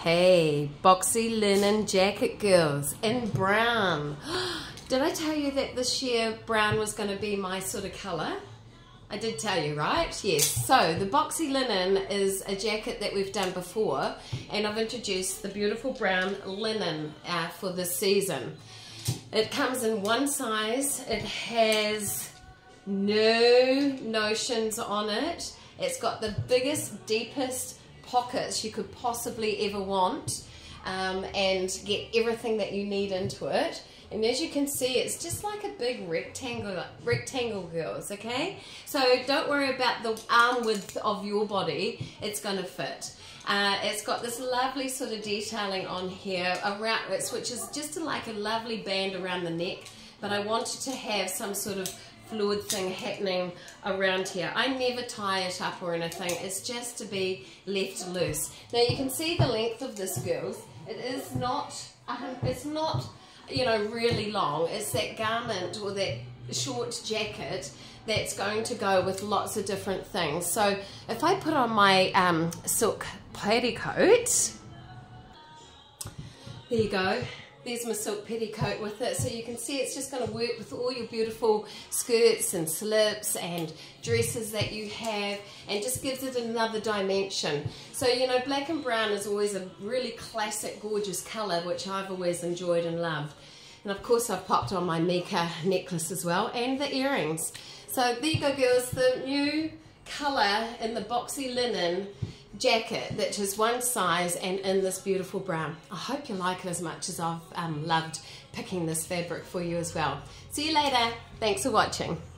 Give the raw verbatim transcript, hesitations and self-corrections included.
Hey, boxy linen jacket girls in brown. Did I tell you that this year brown was going to be my sort of colour? I did tell you, right? Yes. So the boxy linen is a jacket that we've done before, and I've introduced the beautiful brown linen uh, for this season. It comes in one size. It has no notions on it. It's got the biggest, deepest pockets you could possibly ever want, um, and get everything that you need into it. And as you can see, it's just like a big rectangle, rectangle girls, okay? So don't worry about the arm width of your body, it's gonna fit. Uh, it's got this lovely sort of detailing on here around it, which is just like a lovely band around the neck, but I wanted to have some sort of fluid thing happening around here. I never tie it up or anything, it's just to be left loose. Now you can see the length of this, girls. It is not, it's not, you know, really long. It's that garment or that short jacket that's going to go with lots of different things. So if I put on my um, silk petticoat, there you go. There's my silk petticoat with it, so you can see it's just going to work with all your beautiful skirts and slips and dresses that you have, and just gives it another dimension. So, you know, black and brown is always a really classic, gorgeous colour, which I've always enjoyed and loved. And of course I've popped on my Mika necklace as well, and the earrings. So there you go, girls, the new colour in the boxy linen jacket, that is one size and in this beautiful brown. I hope you like it as much as I've um, loved picking this fabric for you as well. See you later. Thanks for watching.